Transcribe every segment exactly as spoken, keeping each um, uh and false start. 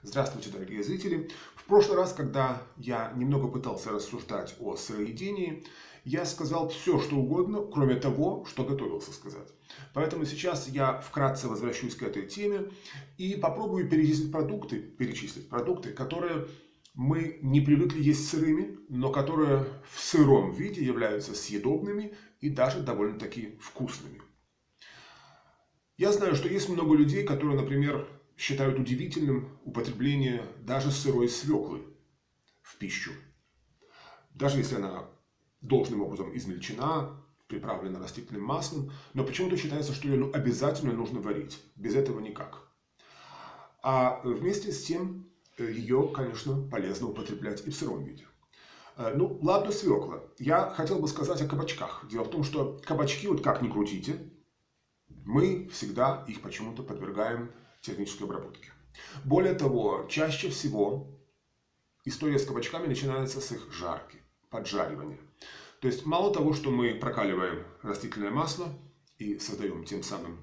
Здравствуйте, дорогие зрители! В прошлый раз, когда я немного пытался рассуждать о сыроедении, я сказал все, что угодно, кроме того, что готовился сказать. Поэтому сейчас я вкратце возвращусь к этой теме и попробую перечислить продукты, перечислить продукты, которые мы не привыкли есть сырыми, но которые в сыром виде являются съедобными и даже довольно-таки вкусными. Я знаю, что есть много людей, которые, например, считают удивительным употребление даже сырой свеклы в пищу. Даже если она должным образом измельчена, приправлена растительным маслом, но почему-то считается, что ее обязательно нужно варить. Без этого никак. А вместе с тем ее, конечно, полезно употреблять и в сыром виде. Ну, ладно, свекла. Я хотел бы сказать о кабачках. Дело в том, что кабачки, вот как ни крутите, мы всегда их почему-то подвергаем термической обработке. Более того, чаще всего история с кабачками начинается с их жарки, поджаривания. То есть мало того, что мы прокаливаем растительное масло и создаем тем самым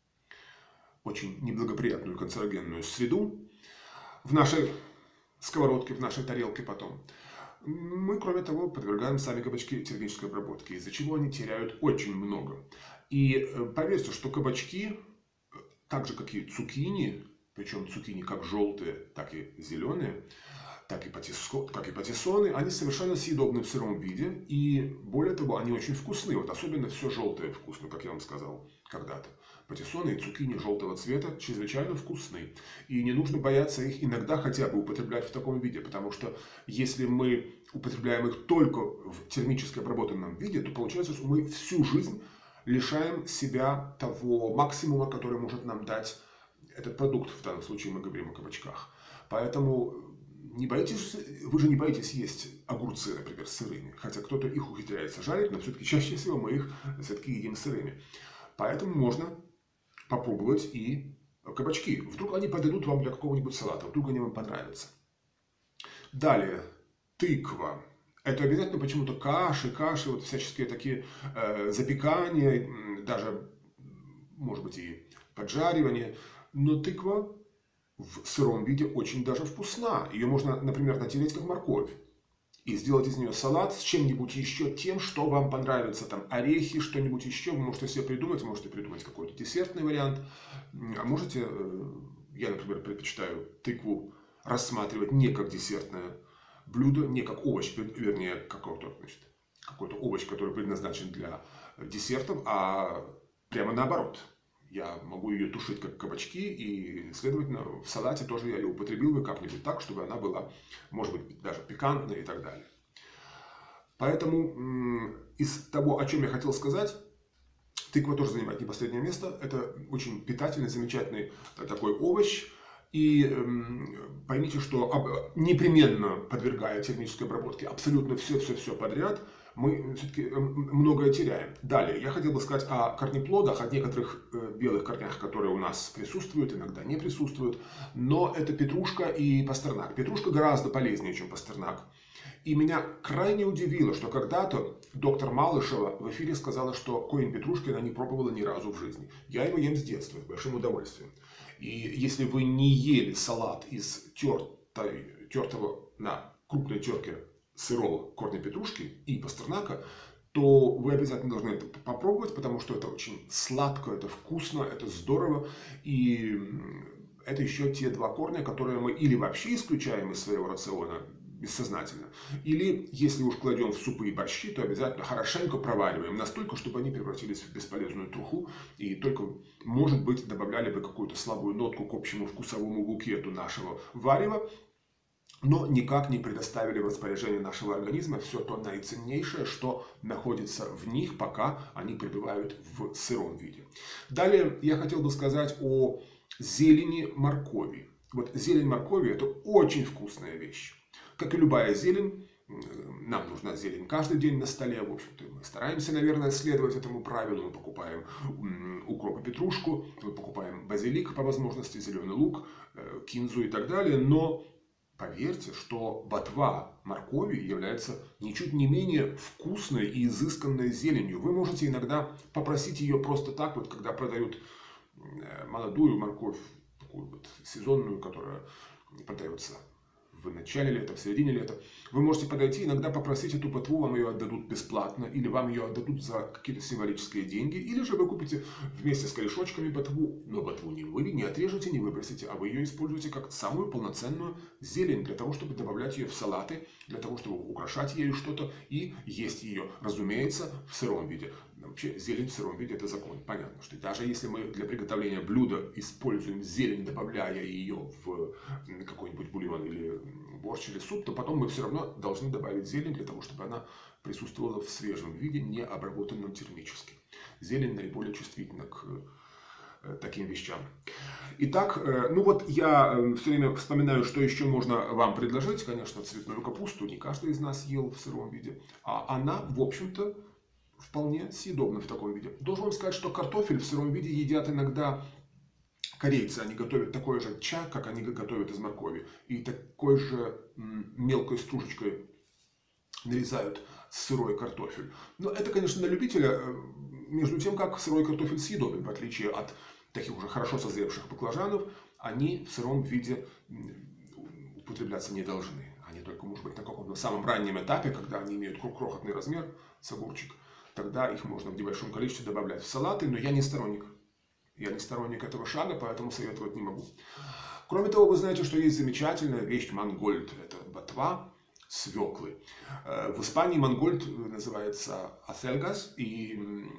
очень неблагоприятную канцерогенную среду в нашей сковородке, в нашей тарелке потом, мы, кроме того, подвергаем сами кабачки термической обработке, из-за чего они теряют очень много. И поверьте, что кабачки, так же как и цукини, причем цукини как желтые, так и зеленые, так и, патиско, как и патиссоны, они совершенно съедобны в сыром виде. И более того, они очень вкусны. Вот особенно все желтое вкусно, как я вам сказал когда-то. Патиссоны и цукини желтого цвета чрезвычайно вкусны. И не нужно бояться их иногда хотя бы употреблять в таком виде. Потому что если мы употребляем их только в термически обработанном виде, то получается, что мы всю жизнь лишаем себя того максимума, который может нам дать этот продукт. В данном случае мы говорим о кабачках. Поэтому не боитесь, вы же не боитесь есть огурцы, например, сырыми. Хотя кто-то их ухитряется жарить, но все-таки чаще всего мы их все-таки едим сырыми. Поэтому можно попробовать и кабачки. Вдруг они подойдут вам для какого-нибудь салата, вдруг они вам понравятся. Далее, тыква. Это обязательно почему-то каши, каши, вот всяческие такие э, запекания, даже, может быть, и поджаривания. Но тыква в сыром виде очень даже вкусна. Ее можно, например, натереть как морковь. И сделать из нее салат с чем-нибудь еще тем, что вам понравится. Там орехи, что-нибудь еще. Вы можете себе придумать. Можете придумать какой-то десертный вариант. А можете, я, например, предпочитаю тыкву рассматривать не как десертное блюдо, не как овощ, вернее, какой-то, значит, какой-то овощ, который предназначен для десертов, а прямо наоборот. Я могу ее тушить как кабачки, и, следовательно, в салате тоже я ее употребил бы как-нибудь так, чтобы она была, может быть, даже пикантная и так далее. Поэтому из того, о чем я хотел сказать, тыква тоже занимает не последнее место. Это очень питательный, замечательный такой овощ. И поймите, что непременно подвергая термической обработке абсолютно все-все-все подряд, мы все-таки многое теряем. Далее, я хотел бы сказать о корнеплодах, о некоторых белых корнях, которые у нас присутствуют, иногда не присутствуют. Но это петрушка и пастернак. Петрушка гораздо полезнее, чем пастернак. И меня крайне удивило, что когда-то доктор Малышева в эфире сказала, что корень петрушки она не пробовала ни разу в жизни. Я его ем с детства, с большим удовольствием. И если вы не ели салат из тертой, тертого на крупной терке сырого корня петрушки и пастернака, то вы обязательно должны это попробовать, потому что это очень сладко, это вкусно, это здорово. И это еще те два корня, которые мы или вообще исключаем из своего рациона бессознательно, или если уж кладем в супы и борщи, то обязательно хорошенько провариваем настолько, чтобы они превратились в бесполезную труху и только, может быть, добавляли бы какую-то слабую нотку к общему вкусовому букету нашего варева, но никак не предоставили в распоряжение нашего организма все то наиценнейшее, что находится в них, пока они пребывают в сыром виде. Далее я хотел бы сказать о зелени моркови. Вот зелень моркови – это очень вкусная вещь. Как и любая зелень, нам нужна зелень каждый день на столе. В общем-то, мы стараемся, наверное, следовать этому правилу. Мы покупаем укроп и петрушку, мы покупаем базилик по возможности, зеленый лук, кинзу и так далее. Но поверьте, что ботва моркови является ничуть не менее вкусной и изысканной зеленью. Вы можете иногда попросить ее просто так, вот когда продают молодую морковь, такую вот сезонную, которая продается в начале лета, в середине лета, вы можете подойти, иногда попросить эту ботву, вам ее отдадут бесплатно, или вам ее отдадут за какие-то символические деньги, или же вы купите вместе с корешочками ботву, но ботву не вы не отрежете, не выбросите, а вы ее используете как самую полноценную зелень, для того, чтобы добавлять ее в салаты, для того, чтобы украшать ею что-то и есть ее, разумеется, в сыром виде. Вообще, зелень в сыром виде – это закон. Понятно, что даже если мы для приготовления блюда используем зелень, добавляя ее в какой-нибудь бульон или борщ или суп, то потом мы все равно должны добавить зелень для того, чтобы она присутствовала в свежем виде, не обработанном термически. Зелень наиболее чувствительна к таким вещам. Итак, ну вот я все время вспоминаю, что еще можно вам предложить. Конечно, цветную капусту не каждый из нас ел в сыром виде, а она, в общем-то, вполне съедобна в таком виде. Должен вам сказать, что картофель в сыром виде едят иногда корейцы. Они готовят такой же ча, как они готовят из моркови. И такой же мелкой стружечкой нарезают сырой картофель. Но это, конечно, на любителя. Между тем, как сырой картофель съедобен, в отличие от таких уже хорошо созревших баклажанов, они в сыром виде употребляться не должны. Они только, может быть, на каком-то самом раннем этапе, когда они имеют крохотный размер, с огурчик, тогда их можно в небольшом количестве добавлять в салаты, но я не сторонник. Я не сторонник этого шага, поэтому советовать не могу. Кроме того, вы знаете, что есть замечательная вещь мангольд. Это ботва свеклы. В Испании мангольд называется ацельгас, и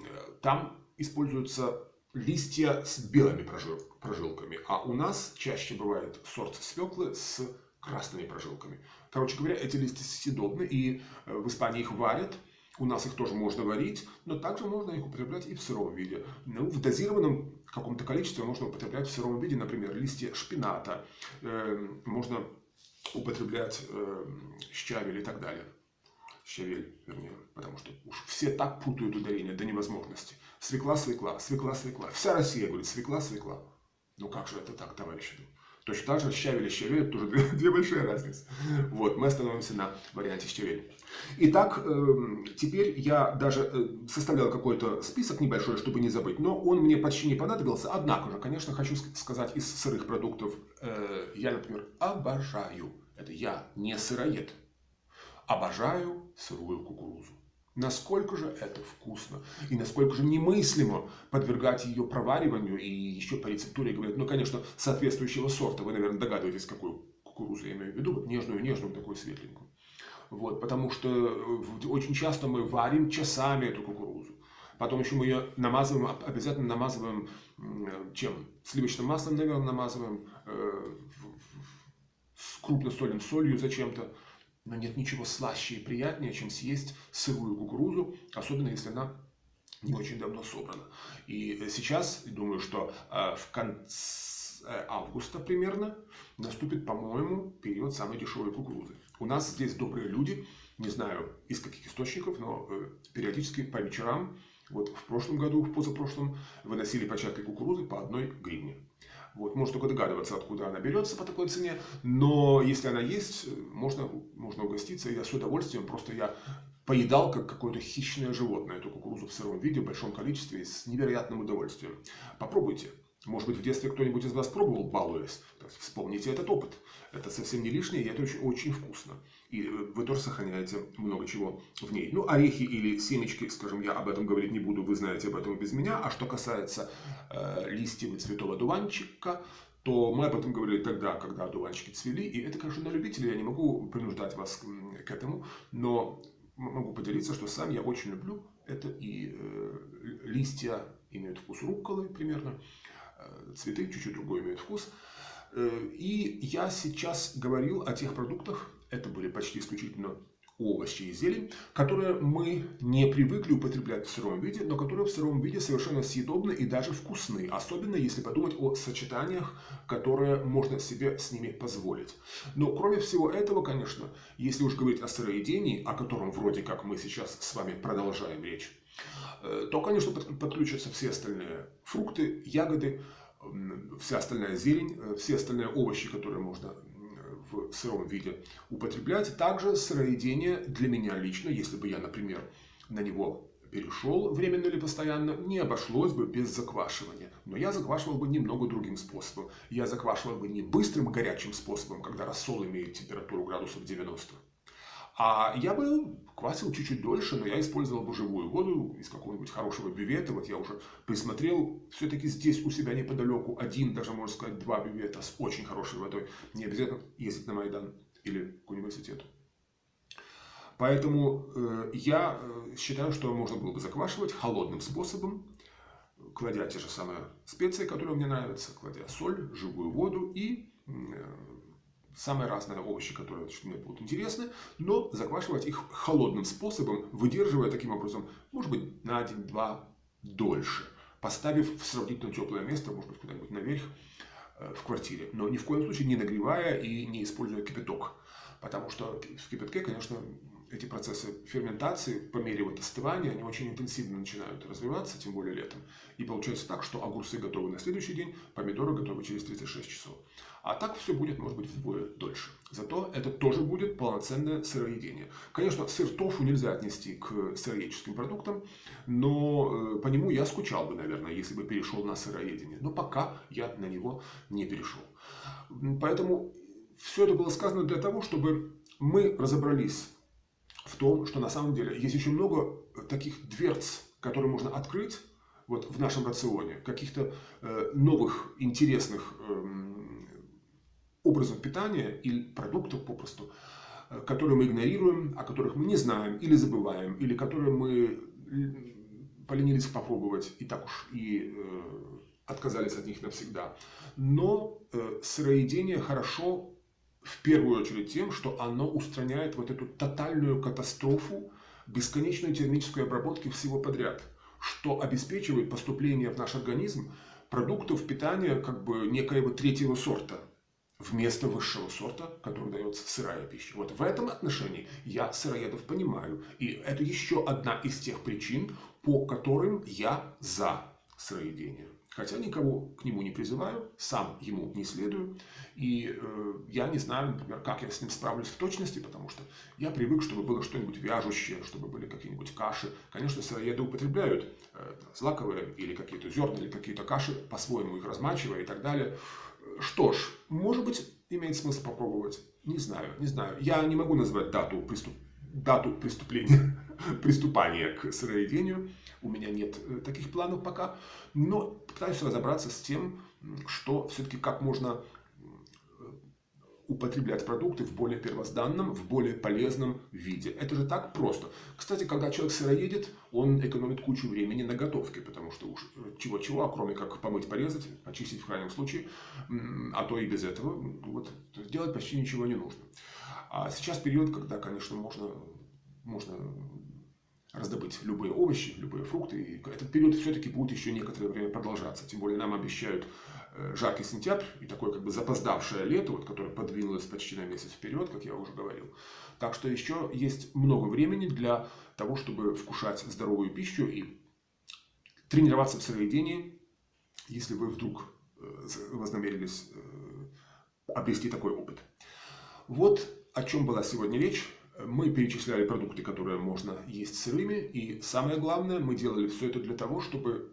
там используются листья с белыми прожилками, а у нас чаще бывает сорт свеклы с красными прожилками. Короче говоря, эти листья съедобны, и в Испании их варят. У нас их тоже можно варить, но также можно их употреблять и в сыром виде. Ну, в дозированном каком-то количестве можно употреблять в сыром виде, например, листья шпината. Э, можно употреблять э, щавель и так далее. Щавель, вернее, потому что уж все так путают ударение до невозможности. Свекла, свекла, свекла, свекла. Вся Россия говорит свекла, свекла. Ну как же это так, товарищи? Точно так же щавель и щавель, это тоже две, две большие разницы. Вот, мы остановимся на варианте щавель. Итак, э, теперь я даже э, составлял какой-то список небольшой, чтобы не забыть, но он мне почти не понадобился. Однако же, конечно, хочу сказать, из сырых продуктов э, я, например, обожаю, это я не сыроед, обожаю сырую кукурузу. Насколько же это вкусно и насколько же немыслимо подвергать ее провариванию, и еще по рецептуре говорят, ну, конечно, соответствующего сорта. Вы, наверное, догадываетесь, какую кукурузу я имею в виду. Вот нежную-нежную, такую светленькую. Вот, потому что очень часто мы варим часами эту кукурузу. Потом еще мы ее намазываем, обязательно намазываем чем? Сливочным маслом, наверное, намазываем, э, с крупносольным солью зачем-то. Но нет ничего слаще и приятнее, чем съесть сырую кукурузу, особенно если она не очень давно собрана. И сейчас, думаю, что в конце августа примерно наступит, по-моему, период самой дешевой кукурузы. У нас здесь добрые люди, не знаю из каких источников, но периодически по вечерам, вот в прошлом году, в позапрошлом, выносили початки кукурузы по одной гривне. Вот, можно только догадываться, откуда она берется по такой цене, но если она есть, можно, можно угоститься. Я с удовольствием, просто я поедал как какое-то хищное животное эту кукурузу в сыром виде, в большом количестве, с невероятным удовольствием. Попробуйте. Может быть, в детстве кто-нибудь из вас пробовал, балуясь. Вспомните этот опыт. Это совсем не лишнее, и это очень, очень вкусно. И вы тоже сохраняете много чего в ней. Ну, орехи или семечки, скажем, я об этом говорить не буду, вы знаете об этом и без меня. А что касается э, листьев и цветов одуванчика, то мы об этом говорили тогда, когда одуванчики цвели. И это, конечно, на любителей, я не могу принуждать вас к этому, но могу поделиться, что сам я очень люблю это. И э, листья имеют вкус рукколы примерно, э, цветы чуть-чуть другой имеют вкус. И я сейчас говорил о тех продуктах, это были почти исключительно овощи и зелень, которые мы не привыкли употреблять в сыром виде, но которые в сыром виде совершенно съедобны и даже вкусны. Особенно если подумать о сочетаниях, которые можно себе с ними позволить. Но кроме всего этого, конечно, если уж говорить о сыроедении, о котором вроде как мы сейчас с вами продолжаем речь, то, конечно, подключатся все остальные фрукты, ягоды, вся остальная зелень, все остальные овощи, которые можно в сыром виде употреблять. Также сыроедение для меня лично, если бы я, например, на него перешел временно или постоянно, не обошлось бы без заквашивания. Но я заквашивал бы немного другим способом. Я заквашивал бы не быстрым горячим способом, когда рассол имеет температуру градусов девяносто. А я бы квасил чуть-чуть дольше, но я использовал бы живую воду из какого-нибудь хорошего бювета. Вот я уже присмотрел, все-таки здесь у себя неподалеку один, даже можно сказать два бювета с очень хорошей водой. Не обязательно ездить на Майдан или к университету. Поэтому э, я считаю, что можно было бы заквашивать холодным способом, кладя те же самые специи, которые мне нравятся, кладя соль, живую воду и э, самые разные овощи, которые значит, мне будут интересны, но заквашивать их холодным способом, выдерживая таким образом, может быть, на день-два дольше, поставив в сравнительно теплое место, может быть, куда-нибудь наверх э, в квартире, но ни в коем случае не нагревая и не используя кипяток, потому что в кипятке, конечно, эти процессы ферментации по мере вот остывания, они очень интенсивно начинают развиваться, тем более летом. И получается так, что огурцы готовы на следующий день, помидоры готовы через тридцать шесть часов. А так все будет, может быть, вдвое дольше. Зато это тоже будет полноценное сыроедение. Конечно, сыр тофу нельзя отнести к сыроедческим продуктам, но по нему я скучал бы, наверное, если бы перешел на сыроедение. Но пока я на него не перешел. Поэтому все это было сказано для того, чтобы мы разобрались в том, что на самом деле есть еще много таких дверц, которые можно открыть вот в нашем рационе, каких-то э, новых интересных э, образов питания или продуктов попросту, э, которые мы игнорируем, о которых мы не знаем или забываем, или которые мы поленились попробовать и так уж и э, отказались от них навсегда. Но э, сыроедение хорошо в первую очередь тем, что оно устраняет вот эту тотальную катастрофу бесконечной термической обработки всего подряд, что обеспечивает поступление в наш организм продуктов питания как бы некоего третьего сорта вместо высшего сорта, который дается сырая пища. Вот в этом отношении я сыроедов понимаю. И это еще одна из тех причин, по которым я за сыроедение. Хотя никого к нему не призываю, сам ему не следую. И э, я не знаю, например, как я с ним справлюсь в точности, потому что я привык, чтобы было что-нибудь вяжущее, чтобы были какие-нибудь каши. Конечно, сыроеды употребляют э, злаковые или какие-то зерна, или какие-то каши, по-своему их размачивая и так далее. Что ж, может быть, имеет смысл попробовать. Не знаю, не знаю. Я не могу назвать дату, приступ... дату преступления, приступания к сыроедению. У меня нет таких планов пока. Но пытаюсь разобраться с тем, что все-таки как можно употреблять продукты в более первозданном, в более полезном виде. Это же так просто. Кстати, когда человек сыроедет, он экономит кучу времени на готовке, потому что уж чего-чего, а кроме как помыть, порезать, очистить в крайнем случае, а то и без этого, вот, делать почти ничего не нужно. А сейчас период, когда, конечно, можно, можно раздобыть любые овощи, любые фрукты. И этот период все-таки будет еще некоторое время продолжаться. Тем более нам обещают жаркий сентябрь и такое как бы запоздавшее лето, вот, которое подвинулось почти на месяц вперед, как я уже говорил. Так что еще есть много времени для того, чтобы вкушать здоровую пищу и тренироваться в сыроедении, если вы вдруг вознамерились обрести такой опыт. Вот о чем была сегодня речь. Мы перечисляли продукты, которые можно есть сырыми. И самое главное, мы делали все это для того, чтобы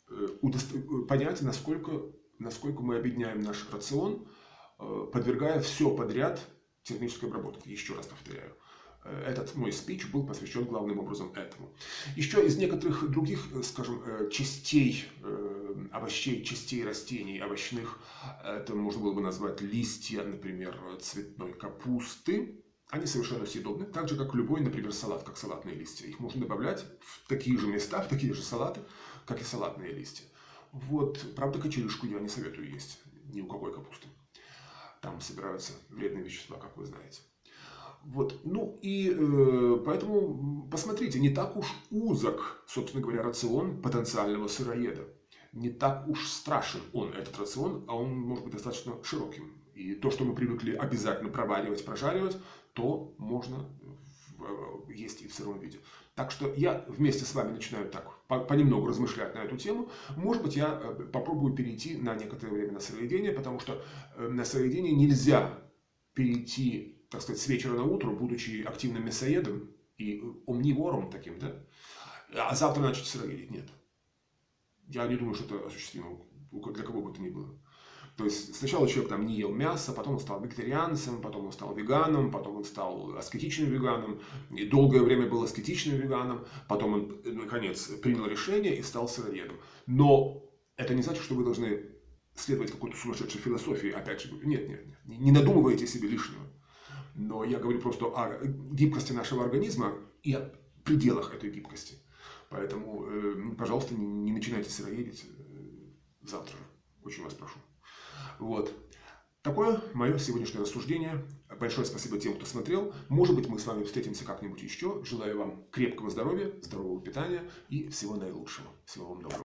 понять, насколько, насколько мы обедняем наш рацион, подвергая все подряд термической обработке. Еще раз повторяю. Этот мой спич был посвящен главным образом этому. Еще из некоторых других, скажем, частей овощей, частей растений овощных, это можно было бы назвать листья, например, цветной капусты. Они совершенно съедобны, так же, как любой, например, салат, как салатные листья. Их можно добавлять в такие же места, в такие же салаты, как и салатные листья. Вот, правда, кочерышку я не советую есть ни у какой капусты. Там собираются вредные вещества, как вы знаете. Вот, ну и э, поэтому посмотрите, не так уж узок, собственно говоря, рацион потенциального сыроеда. Не так уж страшен он, этот рацион, а он может быть достаточно широким. И то, что мы привыкли обязательно проваривать, прожаривать, то можно есть и в сыром виде. Так что я вместе с вами начинаю так понемногу размышлять на эту тему. Может быть, я попробую перейти на некоторое время на сыроедение, потому что на сыроедение нельзя перейти, так сказать, с вечера на утро, будучи активным мясоедом и омнивором таким, да? а завтра начать сыроедить. Нет. Я не думаю, что это осуществимо для кого бы то ни было. То есть сначала человек там не ел мясо, потом он стал вегетарианцем, потом он стал веганом, потом он стал аскетичным веганом, и долгое время был аскетичным веганом, потом он, наконец, принял решение и стал сыроедом. Но это не значит, что вы должны следовать какой-то сумасшедшей философии, опять же. Нет, нет, нет, не надумывайте себе лишнего. Но я говорю просто о гибкости нашего организма и о пределах этой гибкости. Поэтому, пожалуйста, не начинайте сыроедить завтра. Очень вас прошу. Вот. Такое мое сегодняшнее рассуждение. Большое спасибо тем, кто смотрел. Может быть, мы с вами встретимся как-нибудь еще. Желаю вам крепкого здоровья, здорового питания и всего наилучшего. Всего вам доброго.